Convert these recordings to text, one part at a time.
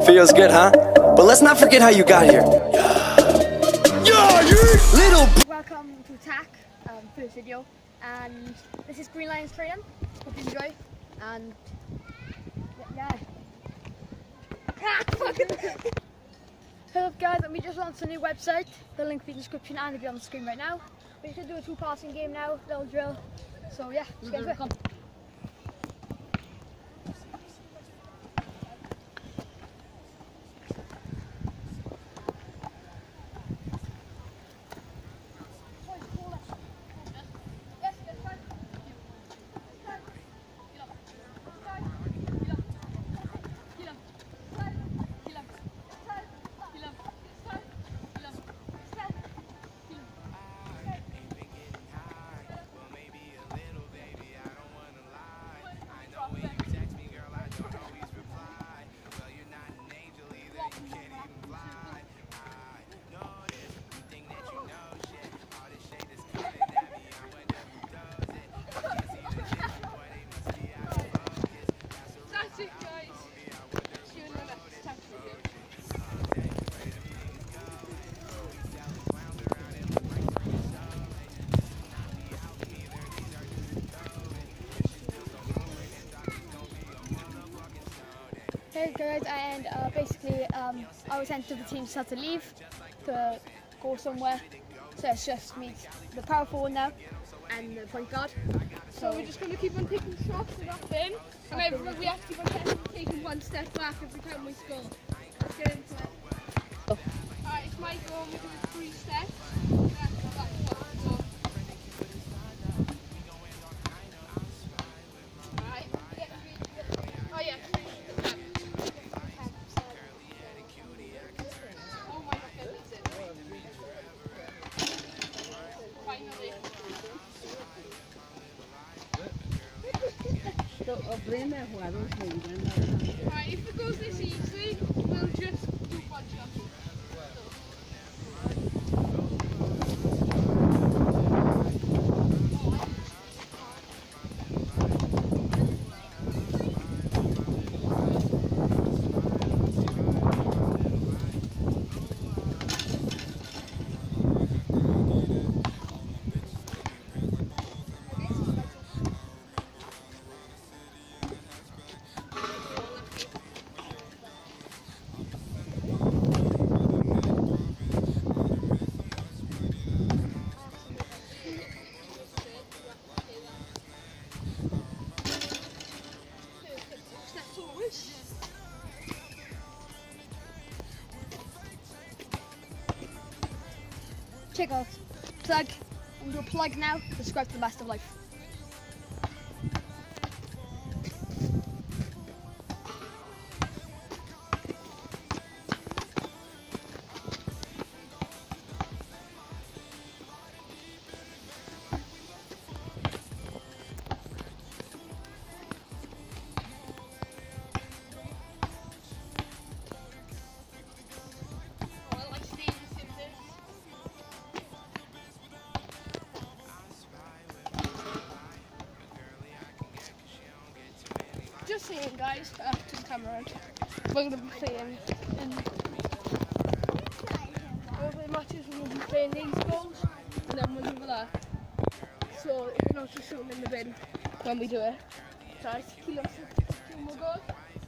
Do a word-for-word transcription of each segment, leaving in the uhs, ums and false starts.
Feels good, huh? But let's not forget how you got here. Yeah, you little. Welcome to Tack, um, first video, and this is Green Lions training. Hope you enjoy, and yeah. yeah. Hello guys, and we just launched a new website. The link will be in the description and it'll be on the screen right now. We should do a two passing game now, little drill. So yeah, let's get into it. Hey guys, and uh, basically um, I was sent to the team to have to leave to go somewhere, so it's just me, the power forward now, and the point guard. So, so we're just going to keep on taking shots and nothing, and everyone, we have to keep on taking, taking one step back every time we score. Let's get into it. Oh. Alright, it's my goal, we're doing three steps. Alright, if it goes this easy, we'll just do one shot. Check out plug. I'm gonna do a plug now. Subscribe to the Best of Life. Just saying, guys, uh, to the camera, we're going to be playing in over the matches, we'll be playing these goals, and then we'll do that. So it's not just shooting in the bin when we do it. So I kill us two more goals.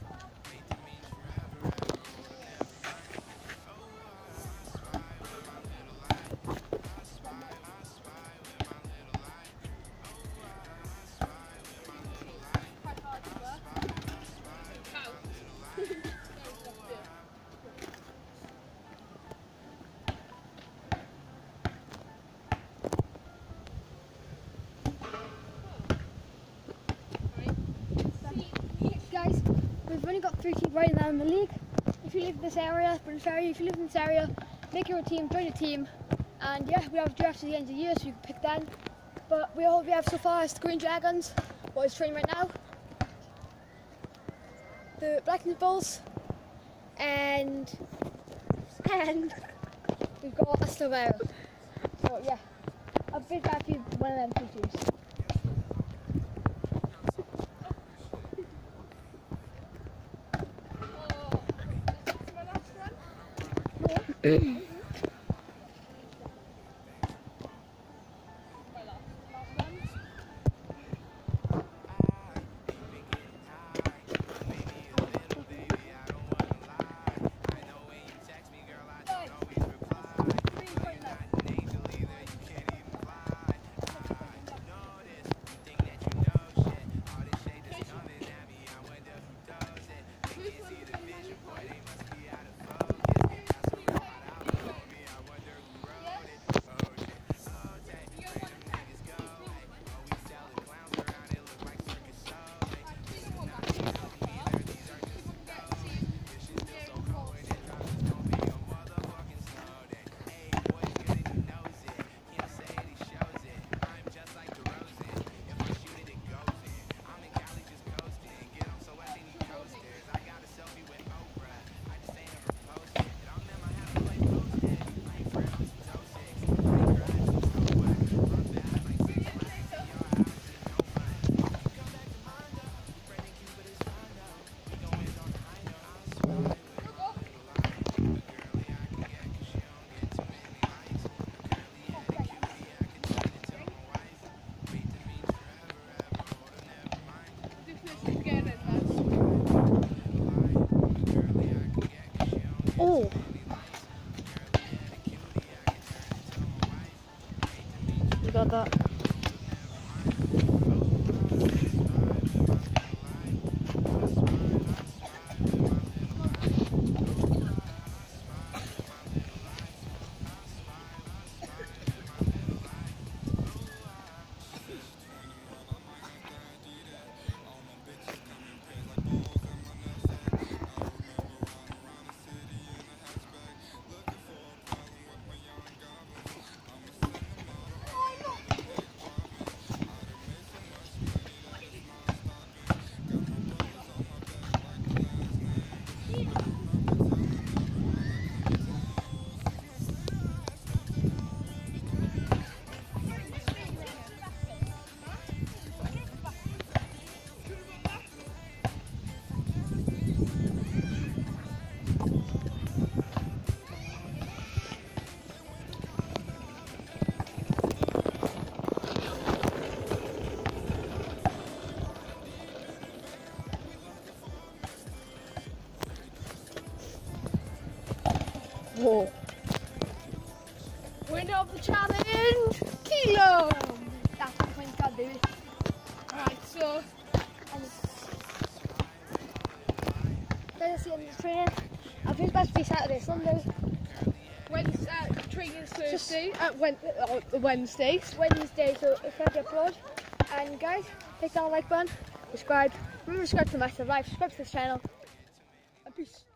We've only got three teams right now in the league. If you live in this area, British area, if you live in this area, make your own team, join a team, and yeah, we have drafts at the end of the year, so you can pick then. But we all we have so far is the Green Dragons, what is training right now, the Blackness Bulls, and and we've got Estovero. So yeah, a big happy one of them two teams. Oh. You got that. Whoa. Winner of the challenge, Kilo. That's the point God, baby. Right, so And there's the end of the training. I think that's be Saturday, Sunday. Wednesday, uh, training is Thursday, uh, Wed uh, Wednesdays. Wednesday, so it's going to upload. And guys, click that like button, subscribe, remember to subscribe to the massive live, subscribe to this channel, and peace.